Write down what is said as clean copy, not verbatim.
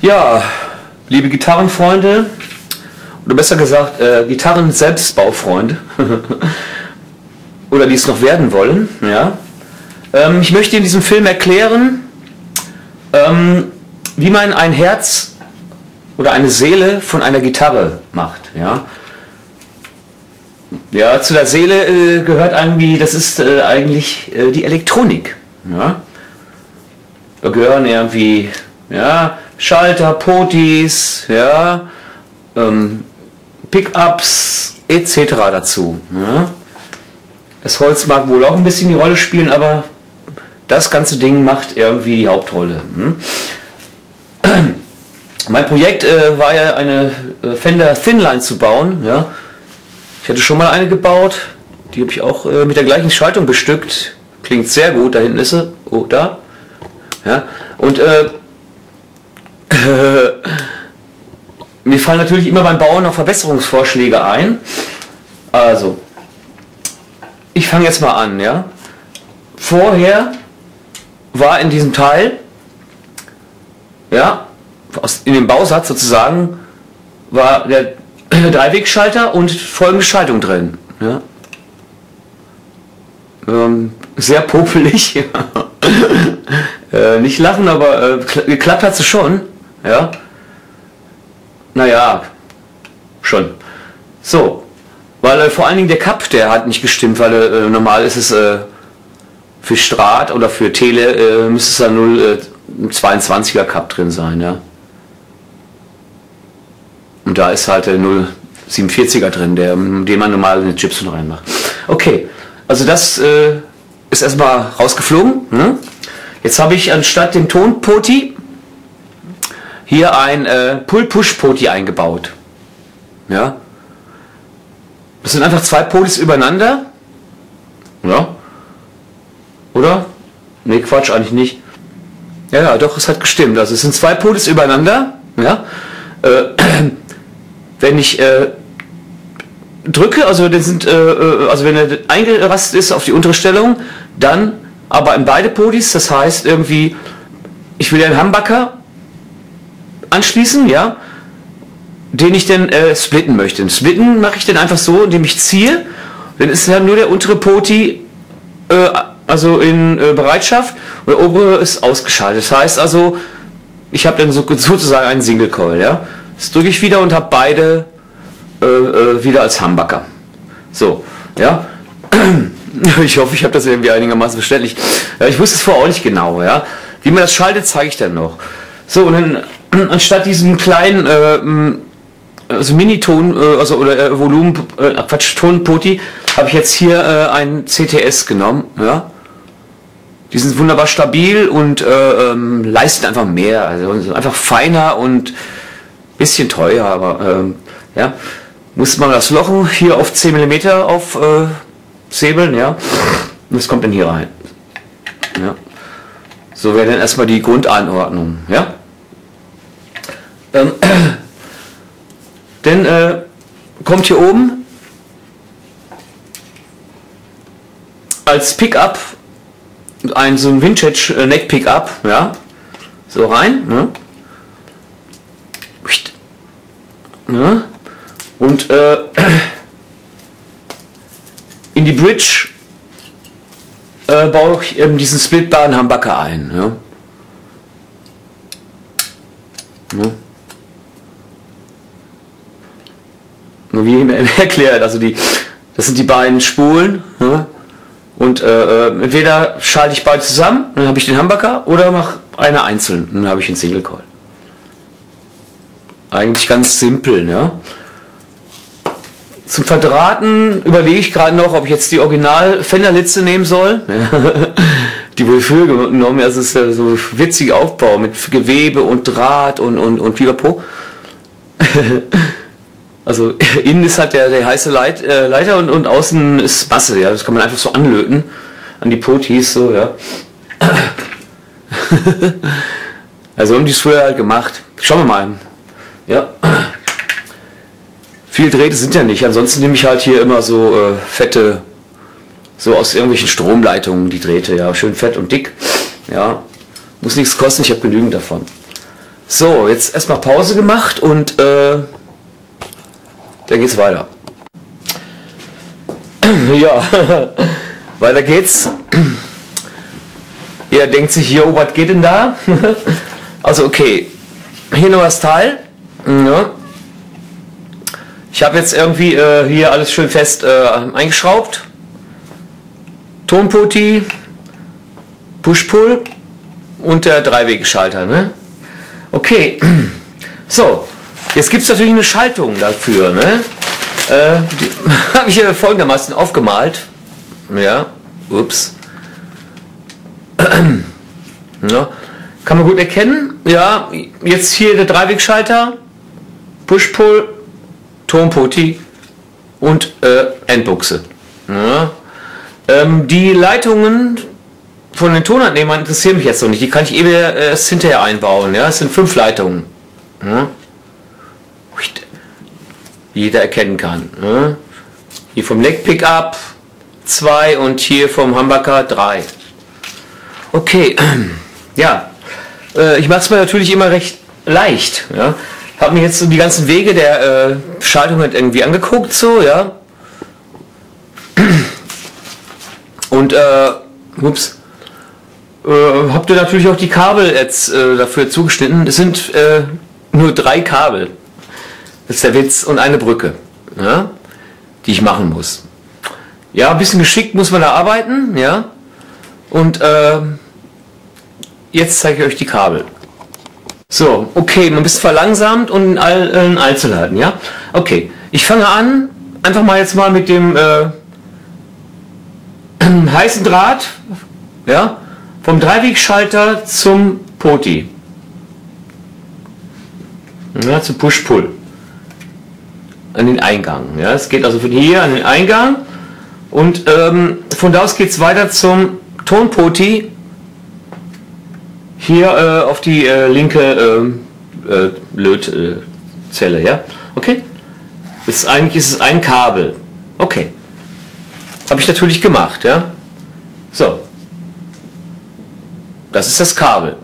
Ja, liebe Gitarrenfreunde, oder besser gesagt Gitarren-Selbstbaufreunde, oder die es noch werden wollen, ja. Ich möchte in diesem Film erklären, wie man ein Herz oder eine Seele von einer Gitarre macht, ja. Ja, zu der Seele gehört irgendwie, das ist eigentlich die Elektronik, ja. Da gehören irgendwie, ja, Schalter, Potis, ja, Pickups etc. dazu. Ja. Das Holz mag wohl auch ein bisschen die Rolle spielen, aber das ganze Ding macht irgendwie die Hauptrolle. Mein Projekt war ja eine Fender Thinline zu bauen. Ja. Ich hatte schon mal eine gebaut, die habe ich auch mit der gleichen Schaltung bestückt. Klingt sehr gut, da hinten ist sie. Oh, da. Ja. Und mir fallen natürlich immer beim Bauen noch Verbesserungsvorschläge ein. Also, ich fange jetzt mal an, ja. Vorher war in diesem Teil, ja, in dem Bausatz sozusagen, war der Dreiwegschalter und folgende Schaltung drin. Ja. Sehr popelig, ja. Nicht lachen, aber geklappt hat sie schon, ja. Naja, schon. So, weil vor allen Dingen der Cup, der hat nicht gestimmt, weil normal ist es für Strat oder für Tele müsste es da 0,22er Cup drin sein, ja. Und da ist halt der 0,47er drin, den man normal in den Gibson reinmacht. Okay, also das ist erstmal rausgeflogen. Ne? Jetzt habe ich anstatt dem Tonpoti hier ein Pull-Push-Poti eingebaut. Ja. Das sind einfach zwei Potis übereinander. Ja. Oder? Ne, Quatsch, eigentlich nicht. Ja, ja, doch, es hat gestimmt. Also es sind zwei Potis übereinander. Ja. Wenn ich drücke, also, also wenn er eingerastet ist auf die untere Stellung, dann aber in beide Potis, das heißt irgendwie, ich will den Humbucker anschließen, ja, den ich dann splitten möchte. Splitten mache ich dann einfach so, indem ich ziehe, dann ist ja nur der untere Poti also in Bereitschaft und der obere ist ausgeschaltet. Das heißt also, ich habe dann sozusagen einen Single Coil, ja. Das drücke ich wieder und habe beide wieder als Humbucker. So, ja. Ich hoffe, ich habe das irgendwie einigermaßen verständlich. Ja, ich wusste es vorher auch nicht genau, ja. Wie man das schaltet, zeige ich dann noch. So, und dann anstatt diesem kleinen also Miniton oder Volumen Tonpoti habe ich jetzt hier ein CTS genommen, ja. Die sind wunderbar stabil und leisten einfach mehr, also sind einfach feiner und bisschen teuer, aber ja, muss man das Loch hier auf 10 mm auf säbeln, ja, und das kommt dann hier rein, ja. So wäre dann erstmal die Grundanordnung, ja. Dann kommt hier oben als Pickup so ein Vintage Neck Pickup, ja, so rein, ne? Ne? Und in die Bridge baue ich eben diesen splitbaren Humbucker ein, ja? Ne? Wie ich mir erklärt, also das sind die beiden Spulen, ja? Und entweder schalte ich beide zusammen, dann habe ich den Humbucker, oder mache eine einzeln, dann habe ich einen Single Coil. Eigentlich ganz simpel, ja. Zum Verdrahten überlege ich gerade noch, ob ich jetzt die Original Fender-Litze nehmen soll. Die wurde früher genommen, also es ist ja so ein witziger Aufbau mit Gewebe und Draht und Pipapo. Also innen ist halt der heiße Leiter und außen ist Masse, ja. Das kann man einfach so anlöten an die Potis, so, ja. Also haben die es früher halt gemacht. Schauen wir mal. Ja. Viel Drähte sind ja nicht, ansonsten nehme ich halt hier immer so fette, so aus irgendwelchen Stromleitungen die Drähte, ja, schön fett und dick, ja, muss nichts kosten, ich habe genügend davon. So, jetzt erstmal Pause gemacht und dann geht's weiter. Ja, weiter geht's. Ihr denkt sich hier, oh, was geht denn da? Also okay, hier noch das Teil. Ja. Ich habe jetzt irgendwie hier alles schön fest eingeschraubt. Tonputty, Push-Pull und der Dreiwegschalter. Ne? Okay, so, jetzt gibt es natürlich eine Schaltung dafür. Ne? Die habe ich hier folgendermaßen aufgemalt. Ja, ups. Ja, kann man gut erkennen. Ja, jetzt hier der Dreiwegschalter, Push-Pull, Tonputty und Endbuchse. Ja. Die Leitungen von den Tonabnehmern interessieren mich jetzt noch nicht. Die kann ich eben erst hinterher einbauen. Ja, es sind 5 Leitungen. Ja. Jeder erkennen kann. Ja. Hier vom Neck-Pickup 2 und hier vom Humbucker 3. Okay, ja, ich mache es mir natürlich immer recht leicht. Ja. Habe mir jetzt so die ganzen Wege der Schaltung halt irgendwie angeguckt, so, ja. Und, ups, habt ihr natürlich auch die Kabel jetzt dafür zugeschnitten. Es sind nur 3 Kabel. Das ist der Witz und eine Brücke, ja, die ich machen muss. Ja, ein bisschen geschickt muss man da arbeiten, ja. Und jetzt zeige ich euch die Kabel. So, okay, man ist verlangsamt und in allen Einzelheiten, ja. Okay, ich fange an, einfach mal jetzt mal mit dem heißen Draht, ja, vom Dreiwegschalter zum Poti. Ja, zum Push-Pull. An den Eingang. Ja, es geht also von hier an den Eingang und von da aus geht es weiter zum Tonpoti. Hier auf die linke Lötzelle, ja? Okay? Eigentlich ist es ein Kabel. Okay. Habe ich natürlich gemacht, ja? So. Das ist das Kabel.